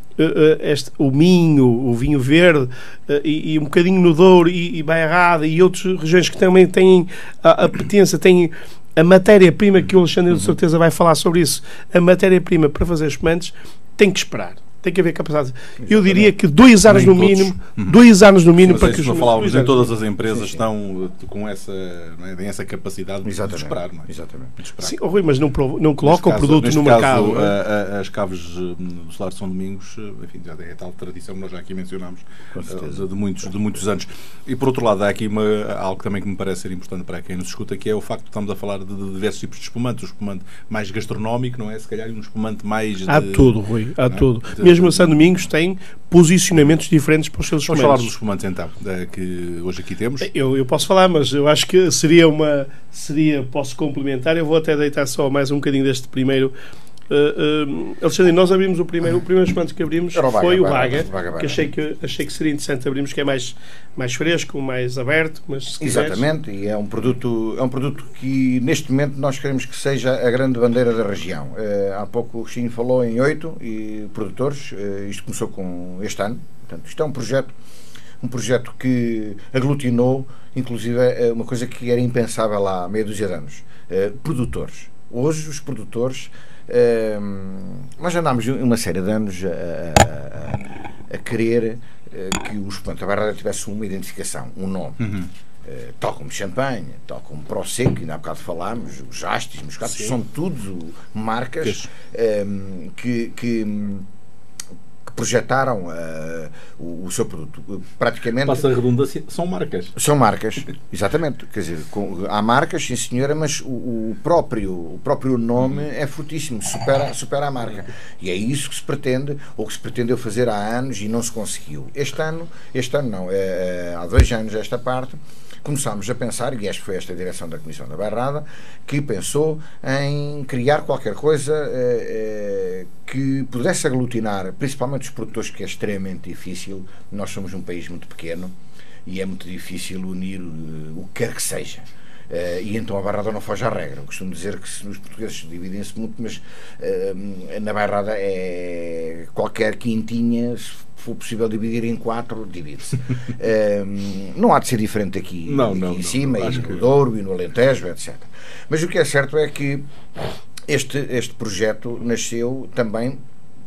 o Minho, o vinho verde, e um bocadinho no Douro, e Bairrada, e outras regiões que também têm a potência, têm a matéria-prima, que o Alexandre de certeza vai falar sobre isso, a matéria-prima para fazer espumantes, tem que esperar. Tem que haver capacidade. Eu diria que 2 anos no mínimo, 2 anos no mínimo para que os... Não falávamos, nem todas as empresas estão com essa, não é, têm essa capacidade de esperar, não é? Exatamente. De esperar. Sim, Rui, mas não coloca o produto no mercado. As caves do Solar de São Domingos, enfim, já é tal tradição que nós já aqui mencionámos de muitos anos. E por outro lado, há aqui algo também que me parece ser importante para quem nos escuta, que é o facto de estamos a falar de diversos tipos de espumantes. O espumante mais gastronómico, não é? Se calhar um espumante mais... Há tudo, Rui, há tudo. Mesmo a São Domingos tem posicionamentos diferentes para os seus espumantes. Vamos falar dos espumantes então, que hoje aqui temos. Eu posso falar, mas eu acho que posso complementar. Eu vou até deitar só mais um bocadinho deste primeiro. Alexandre, nós abrimos o primeiro espumante que abrimos foi o Baga, que achei que seria interessante abrirmos, que é mais fresco, mais aberto, mas se quiseres... Exatamente, e é um produto que neste momento nós queremos que seja a grande bandeira da região. Há pouco o Cristinho falou em 8 produtores, isto começou com este ano, portanto isto é um projeto que aglutinou, inclusive, uma coisa que era impensável há meia dúzia de anos, produtores. Hoje os produtores... nós andámos uma série de anos a querer que o espumante da Bairrada tivesse uma identificação, um nome, tal como Champanhe, tal como Prosecco, ainda há bocado falámos, os Astis, Moscato, são tudo marcas que projetaram o seu produto. Praticamente... Passa a redundância, são marcas. São marcas, exatamente. Quer dizer, há marcas, sim senhora, mas o próprio nome é fortíssimo, supera a marca. E é isso que se pretende, ou que se pretendeu fazer há anos e não se conseguiu. Este ano não, há 2 anos esta parte, começámos a pensar, e foi esta a direção da Comissão da Bairrada, que pensou em criar qualquer coisa que pudesse aglutinar, principalmente os produtores, que é extremamente difícil. Nós somos um país muito pequeno e é muito difícil unir o que quer que seja. E então a Bairrada não foge à regra. Eu costumo dizer que os portugueses dividem-se muito, mas na Bairrada é qualquer quintinha, se for possível dividir em 4, divide-se. Não há de ser diferente aqui em cima, e no Douro, e no Alentejo, etc. Mas o que é certo é que este projeto nasceu também,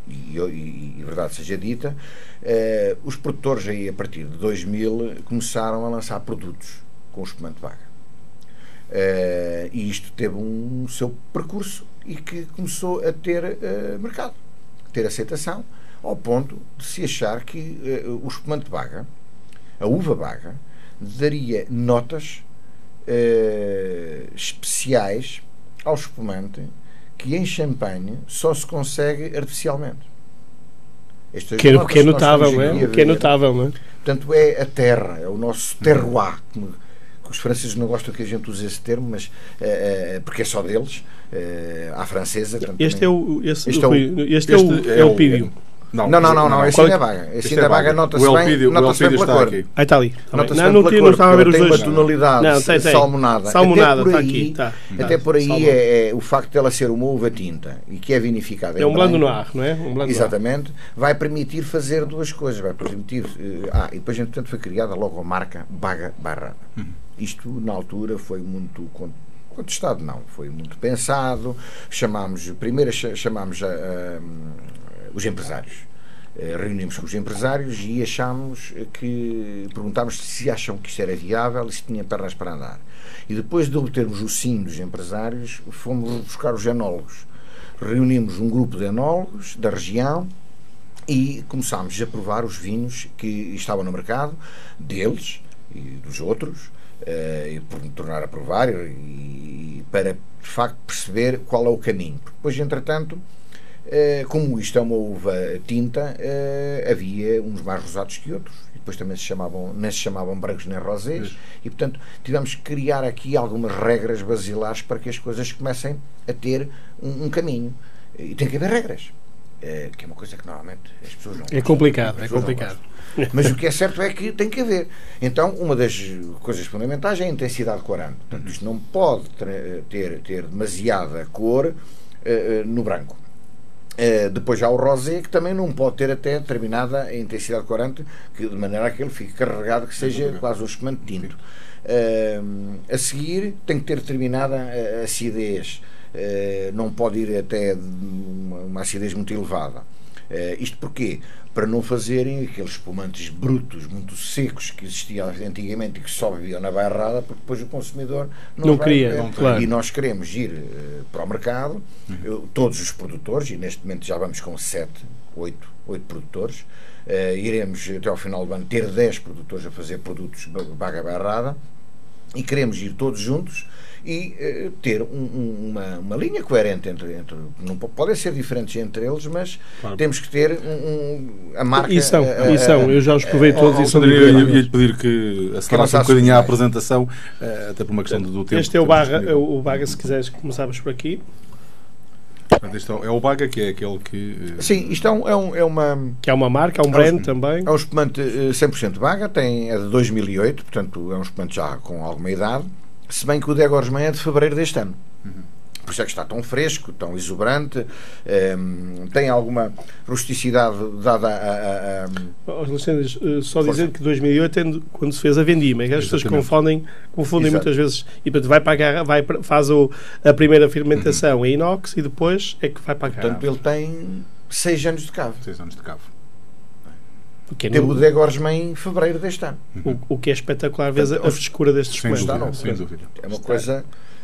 e verdade seja dita, os produtores aí a partir de 2000 começaram a lançar produtos com o espumante Baga. E isto teve um seu percurso e que começou a ter mercado, ter aceitação, ao ponto de se achar que o espumante Baga, a uva Baga, daria notas especiais ao espumante que em Champanhe só se consegue artificialmente. Que é notável, não é? Que é notável, não é? Portanto, é a terra, é o nosso terroir. Os franceses não gostam que a gente use esse termo, mas porque é só deles, à francesa. Este é o Pídio. Não, esse ainda é Baga. Esse ainda é Baga, nota-se bem pela cor. Aí está ali. Não estava a ver os dois. Tem uma tonalidade salmonada. Salmonada, está aqui. Até por aí é o facto dela ser uma uva tinta e que é vinificada. É um Blanc de Noir, não é? Exatamente. Vai permitir fazer duas coisas. Vai permitir... e depois, entretanto, foi criada logo a marca Baga Bairrada. Isto, na altura, foi muito contestado, não. Foi muito pensado. Primeiro chamámos os empresários. Reunimos com os empresários e perguntámos se acham que isto era viável e se tinha pernas para andar. E depois de obtermos o sim dos empresários, fomos buscar os enólogos. Reunimos um grupo de enólogos da região e começámos a provar os vinhos que estavam no mercado, deles e dos outros, e por tornar a provar e para, de facto, perceber qual é o caminho. Porque depois, entretanto, como isto é uma uva tinta, havia uns mais rosados que outros, e depois também nem se chamavam brancos nem rosés, e portanto tivemos que criar aqui algumas regras basilares para que as coisas comecem a ter um caminho. E tem que haver regras, que é uma coisa que normalmente as pessoas não gostam. É complicado. Mas o que é certo é que tem que haver. Então, uma das coisas fundamentais é a intensidade corante. Portanto, isto não pode ter demasiada cor no branco. Depois há o rosé, que também não pode ter até determinada intensidade corante, de maneira a que ele fique carregado, que seja quase um espumante tinto. A seguir tem que ter determinada acidez, não pode ir até uma acidez muito elevada. Isto porquê? Para não fazerem aqueles espumantes brutos, muito secos, que existiam antigamente e que só viviam na bairrada, porque depois o consumidor não queria. Claro. E nós queremos ir para o mercado, todos os produtores, e neste momento já vamos com 8 produtores, iremos até ao final do ano ter 10 produtores a fazer produtos baga bairrada, e queremos ir todos juntos e ter uma linha coerente entre não podem ser diferentes entre eles, mas claro, temos que ter a marca. E são, eu já os provei todos e são diferentes. Eu ia-lhe pedir que acelerasse um bocadinho a apresentação, até por uma questão do tempo. Este é o Baga, se quiseres começarmos por aqui. Este é o Baga, que é aquele que... Sim, isto é uma... Que é uma marca, é um brand também. É um espumante 100% Baga, é de 2008, portanto é um espumante já com alguma idade, se bem que o Degorsman é de fevereiro deste ano. Por isso é que está tão fresco, tão exuberante, tem alguma rusticidade dada a... Alexandre, só dizer que 2008 é quando se fez a vendima, que as pessoas confundem muitas vezes, e vai para a garrafa, faz a primeira fermentação em inox e depois é que vai para a garrafa. Portanto, ele tem 6 anos de cavo. 6 anos de cavo. Teve o Degorsman em fevereiro deste ano. O que é espetacular, vês a frescura destes espumantes. Sem dúvida. É uma coisa...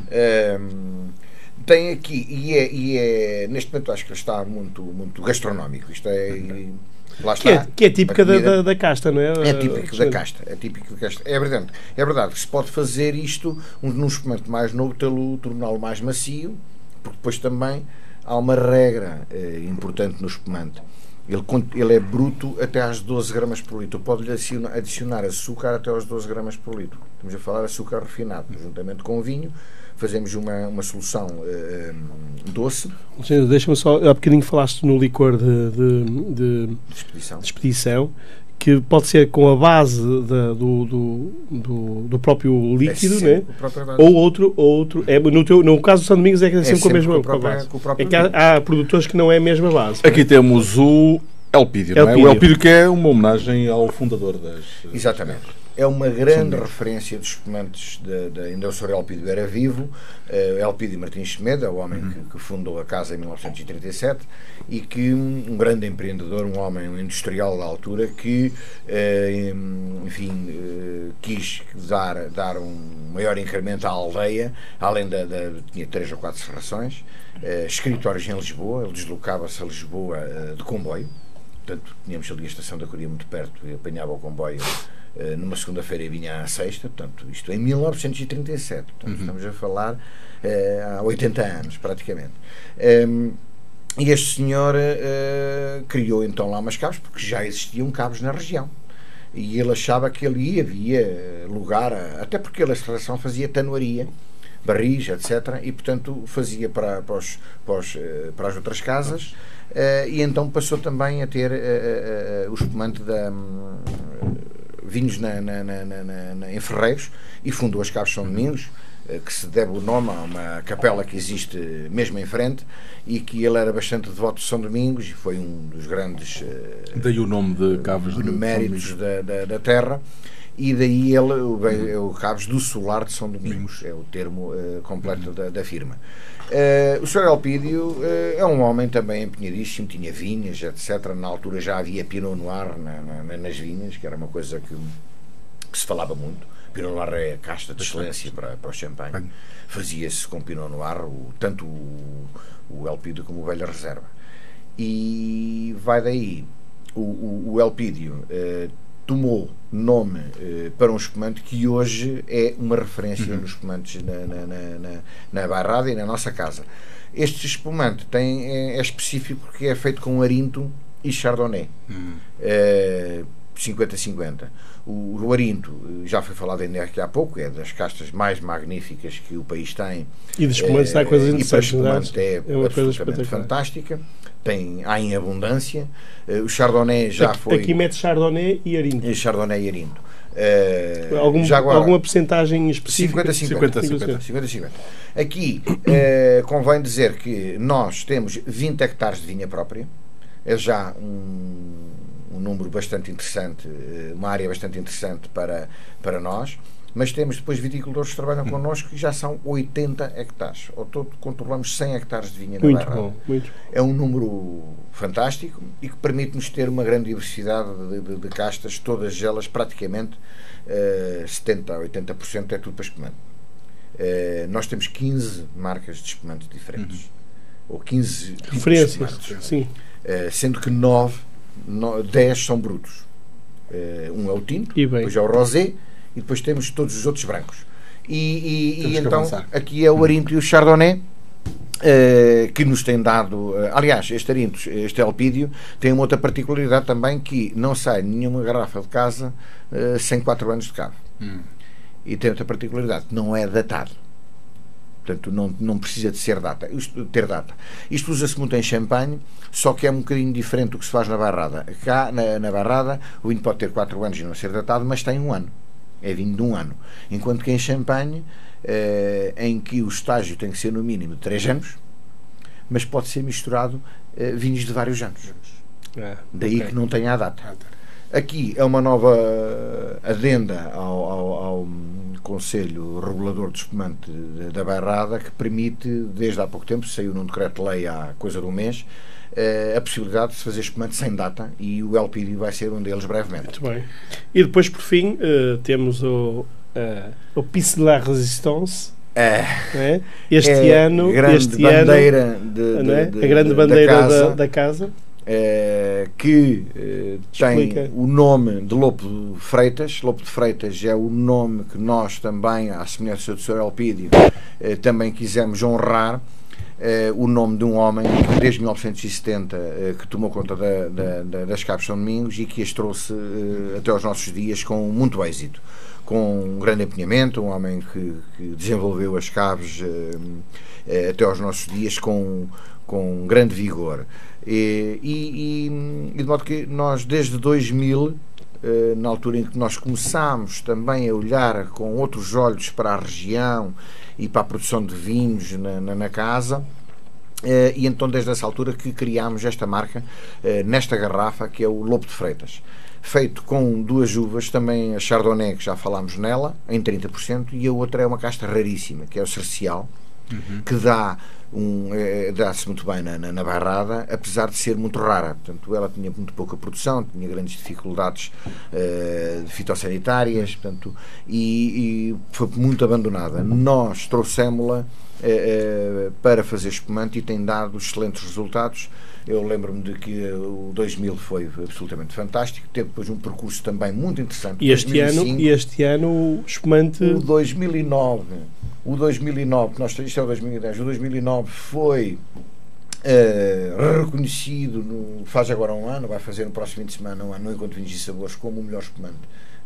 tem aqui, e é neste momento acho que ele está muito gastronómico. Isto é... Lá está, que é típica da casta, não é? É típico da casta. É verdade que se pode fazer isto num espumante mais novo, torná-lo mais macio, porque depois também há uma regra importante no espumante. Ele é bruto até às 12 gramas por litro. Pode-lhe adicionar açúcar até aos 12 gramas por litro. Estamos a falar de açúcar refinado. Juntamente com o vinho, fazemos uma solução doce. Deixa-me só, há bocadinho falaste no licor de expedição, que pode ser com a base do próprio líquido, né? Ou outro. No caso do São Domingos é sempre com a mesma base. É que há produtores que não é a mesma base. Aqui temos o Elpídio, não é? O Elpídio, que é uma homenagem ao fundador das... Exatamente. É uma grande referência dos espumantes ainda o Sr. Elpídio era vivo, Elpídio Martins Semedo, o homem que fundou a casa em 1937 e que um grande empreendedor, um homem, um industrial da altura que, quis dar um maior incremento à aldeia, além tinha 3 ou 4 serrações, escritórios em Lisboa, ele deslocava-se a Lisboa de comboio, portanto tínhamos ali a estação da Coria muito perto e apanhava o comboio numa segunda-feira e vinha à sexta, portanto, isto em 1937, portanto, estamos a falar há 80 anos, praticamente. E este senhor criou então lá umas caves, porque já existiam cabos na região. E ele achava que ali havia lugar, até porque ele, a extração fazia tanoaria, barris, etc. E, portanto, fazia para as outras casas. E então passou também a ter o espumante vinhos em Ferreiros e fundou as Caves São Domingos, que se deve o nome a uma capela que existe mesmo em frente e que ele era bastante devoto de São Domingos e foi um dos grandes daí o nome de Caves beneméritos da terra e daí o Cabos do Solar de São Domingos, é o termo completo da firma. O Sr. Elpídio é um homem também empenhadíssimo, tinha vinhas, etc. Na altura já havia Pinot Noir nas vinhas, que era uma coisa que se falava muito. Pinot Noir é a casta de excelência para o champanhe. Fazia-se com Pinot Noir tanto o Elpídio como o Velha Reserva. E vai daí o Elpídio tomou nome para um espumante que hoje é uma referência nos espumantes na Bairrada e na nossa casa. Este espumante é específico porque é feito com Arinto e Chardonnay. 50-50. O Arinto, já foi falado ainda aqui há pouco, é das castas mais magníficas que o país tem. E dos espumantes há coisas interessantes. E para espumante é absolutamente fantástica. Há em abundância. O Chardonnay já foi... Aqui mete Chardonnay e Arinto. Chardonnay e Arinto. Alguma percentagem específica? 50-50. Aqui convém dizer que nós temos 20 hectares de vinha própria. É já um número bastante interessante, uma área bastante interessante para nós, mas temos depois viticultores que trabalham connosco que já são 80 hectares. Ao todo controlamos 100 hectares de vinha na Bairrada. É um número fantástico e que permite-nos ter uma grande diversidade de castas, todas elas praticamente 70% a 80% é tudo para espumante. Nós temos 15 marcas de espumantes diferentes, ou 15 referências, sim. Sendo que 10 são brutos. Um é o tinto, depois é o rosé e depois temos todos os outros brancos. E então aqui é o Arinto e o Chardonnay que nos tem dado... aliás, este Elpídio tem uma outra particularidade também, que não sai nenhuma garrafa de casa sem 4 anos de cabo. E tem outra particularidade, não é datado. Portanto, não precisa de ter data. Isto usa-se muito em champanhe, só que é um bocadinho diferente do que se faz na Bairrada. Cá, na Bairrada, o vinho pode ter 4 anos e não ser datado, mas tem 1 ano. É vinho de 1 ano. Enquanto que em champanhe, em que o estágio tem que ser no mínimo de 3 anos, mas pode ser misturado vinhos de vários anos. Daí que não tenha a data. Aqui é uma nova adenda ao Conselho Regulador de Espumante da Bairrada, que permite, desde há pouco tempo, saiu num decreto-lei há coisa de um mês, a possibilidade de se fazer espumante sem data, e o Elpídio vai ser um deles brevemente. Muito bem. E depois, por fim, temos o Pisse de la Résistance. Este ano a grande bandeira da casa. Que tem o nome de Lopo de Freitas. Lopo de Freitas é o nome que nós também, à semelhança do Sr. Elpídio, também quisemos honrar. O nome de um homem que desde 1970 que tomou conta das Cabos São Domingos e que as trouxe até aos nossos dias com muito êxito, com um grande empenhamento, um homem que desenvolveu as Cabos até aos nossos dias com grande vigor. E de modo que nós, desde 2000, na altura em que nós começámos também a olhar com outros olhos para a região e para a produção de vinhos na casa, e então desde essa altura que criámos esta marca nesta garrafa, que é o Lopo de Freitas, feito com 2 uvas, também a Chardonnay, que já falámos nela, em 30%, e a outra é uma casta raríssima, que é o Cercial, que dá-se muito bem na Bairrada, apesar de ser muito rara. Portanto, ela tinha muito pouca produção, tinha grandes dificuldades fitossanitárias, portanto, e foi muito abandonada. Nós trouxemos-la para fazer espumante e tem dado excelentes resultados. Eu lembro-me de que o 2000 foi absolutamente fantástico, teve depois um percurso também muito interessante. E este ano o espumante... O 2009, isto é o 2010, o 2009 foi reconhecido, faz agora um ano, vai fazer no próximo fim de semana um ano, no Encontro de Vinhos e Sabores, como o melhor espumante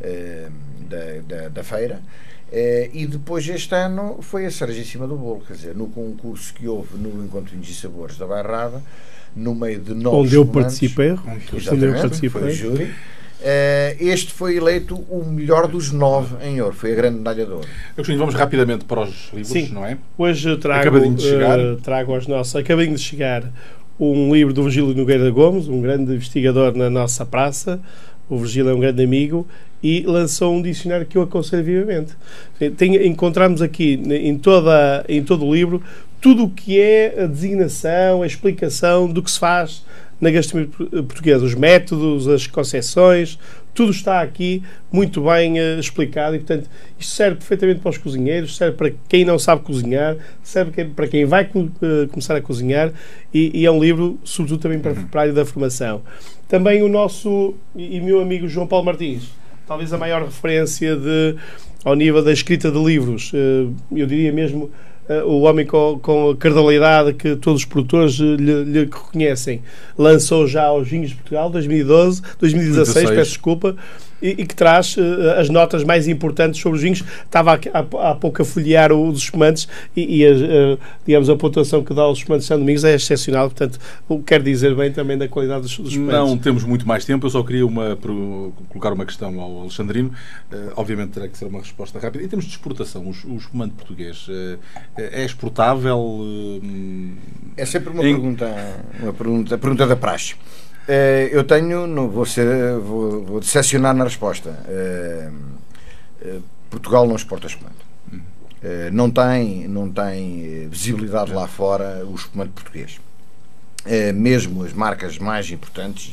da feira. E depois este ano foi a cereja em cima do bolo, quer dizer, no concurso que houve no Encontro de Vinhos e Sabores da Bairrada, no meio de 9 onde eu participei, foi o júri. Este foi eleito o melhor dos 9 em ouro, foi a grande medalha de ouro. Vamos rapidamente para os livros. Sim. Não é? Hoje trago aos nossos, acabadinho de chegar, um livro do Virgílio Nogueira Gomes, um grande investigador na nossa praça, o Virgílio é um grande amigo, e lançou um dicionário que eu aconselho vivamente. Encontramos aqui em todo o livro tudo o que é a designação, a explicação do que se faz na gastronomia portuguesa, os métodos, as concepções, tudo está aqui muito bem explicado, e portanto isto serve perfeitamente para os cozinheiros, serve para quem não sabe cozinhar, serve para quem vai começar a cozinhar, e é um livro sobretudo também para a área da formação. Também o nosso e meu amigo João Paulo Martins, talvez a maior referência ao nível da escrita de livros, eu diria mesmo o homem com a credibilidade que todos os produtores lhe reconhecem, lançou já os Vinhos de Portugal 2016, peço desculpa, e que traz as notas mais importantes sobre os vinhos. Estava há pouco a folhear os espumantes, digamos, a pontuação que dá aos espumantes de São Domingos é excepcional, portanto, quero dizer bem também da qualidade dos espumantes. Não temos muito mais tempo, eu só queria colocar uma questão ao Alexandrino, obviamente terá que ser uma resposta rápida. Em termos de exportação, o espumante português é exportável? É sempre uma pergunta da praxe. Eu vou decepcionar na resposta. Portugal não exporta espumante. Não tem visibilidade lá fora o espumante português. Mesmo as marcas mais importantes,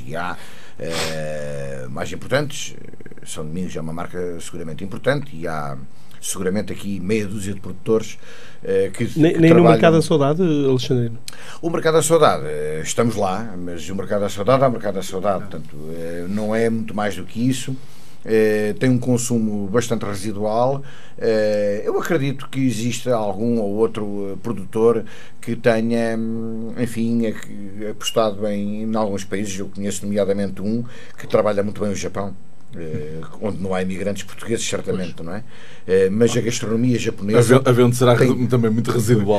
São Domingos é uma marca seguramente importante, e há seguramente aqui meia dúzia de produtores que nem trabalham... no Mercado da Saudade, Alexandre? O Mercado da Saudade, estamos lá, mas o Mercado da Saudade é o Mercado da Saudade, portanto, não é muito mais do que isso. Tem um consumo bastante residual. Eu acredito que exista algum ou outro produtor que tenha, enfim, apostado bem em alguns países. Eu conheço nomeadamente um que trabalha muito bem no Japão, onde não há imigrantes portugueses, certamente, não é? Mas a gastronomia japonesa... Havendo será também muito residual.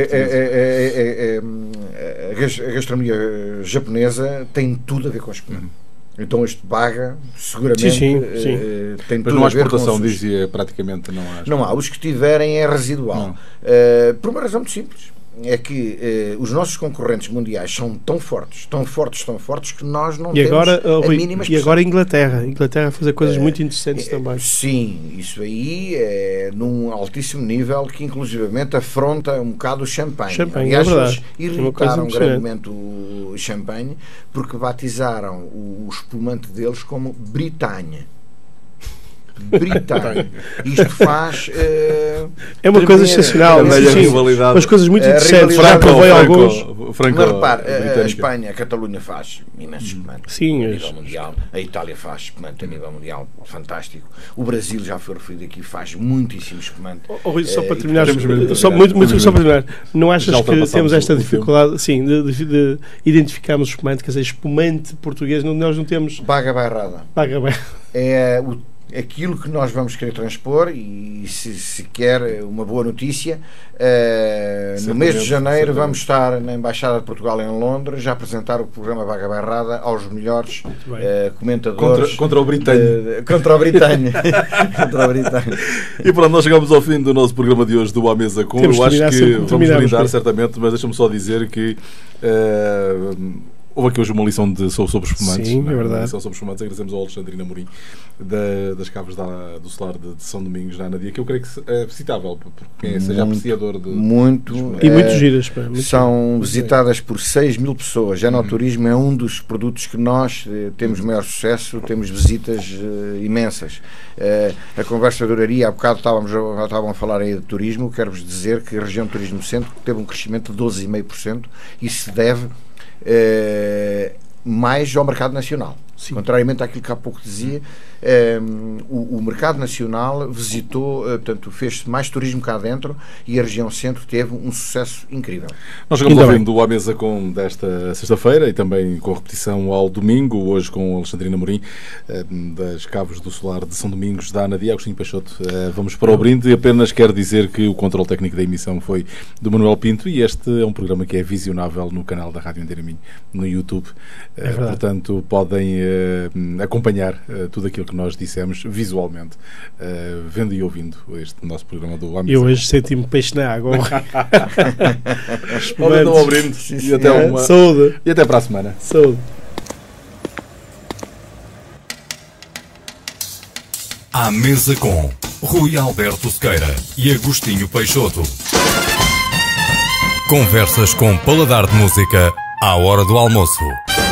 A gastronomia japonesa tem tudo a ver com a espumante. Então este Baga seguramente sim. tem tudo mas não há a ver exportação, com dizia, praticamente não há. Não há, os que tiverem é residual. Por uma razão muito simples. É que os nossos concorrentes mundiais são tão fortes, que nós não temos a mínima expressão. E agora a Inglaterra a fazer coisas muito interessantes também. Sim, isso aí é num altíssimo nível, que inclusivamente afronta um bocado o champanhe. Aliás, é verdade. Eles irritaram grandemente o champanhe, porque batizaram o espumante deles como Britânia. Isto faz é uma coisa excepcional, as coisas muito interessantes. Mas repare, a Espanha, a Catalunha faz imenso espumante a nível mundial, a Itália faz espumante a nível mundial fantástico, o Brasil, já foi referido aqui, faz muitíssimo espumante. Só para terminar, não achas que temos esta dificuldade de identificarmos o espumante, quer dizer, espumante português, nós não temos... Baga Bairrada é aquilo que nós vamos querer transpor, e se quer uma boa notícia, no mês de janeiro vamos estar na Embaixada de Portugal em Londres a apresentar o programa Baga Bairrada aos melhores comentadores contra o Britânia. Contra o Britânia. E pronto, nós chegamos ao fim do nosso programa de hoje do À Mesa Com. Eu acho que vamos brindar certamente, mas deixa-me só dizer que houve aqui hoje uma lição sobre espumantes. Sim, é verdade. Uma lição sobre espumantes. Agradecemos ao Alexandrino Amorim das Caves do Solar de São Domingos, da Anadia, que eu creio que é visitável por quem seja apreciador de... Muito giras. São visitadas por 6.000 pessoas. Já no turismo é um dos produtos que nós temos maior sucesso, temos visitas imensas. A conversa duraria, há bocado estavam a falar aí de turismo, quero-vos dizer que a região de Turismo Centro teve um crescimento de 12,5%, e se deve mais ao mercado nacional. Sim. Contrariamente àquilo que há pouco dizia, o mercado nacional visitou, portanto, fez mais turismo cá dentro, e a região centro teve um sucesso incrível. Nós chegamos ao fim do À Mesa Com desta sexta-feira, e também com repetição ao domingo, hoje com o Alexandrino Amorim, das Caves do Solar de São Domingos, da Anadia. Agostinho Peixoto, vamos para o brinde, e apenas quero dizer que o controle técnico da emissão foi do Manuel Pinto, e este é um programa que é visionável no canal da Rádio Inteiraminho, no YouTube. Portanto, podem acompanhar tudo aquilo que nós dissemos visualmente, vendo e ouvindo este nosso programa do À Mesa. Eu hoje senti-me peixe na água. Olha, não ao brinde. E até para a semana. Saúde. À mesa com Rui Alberto Sequeira e Agostinho Peixoto. Conversas com paladar de música à hora do almoço.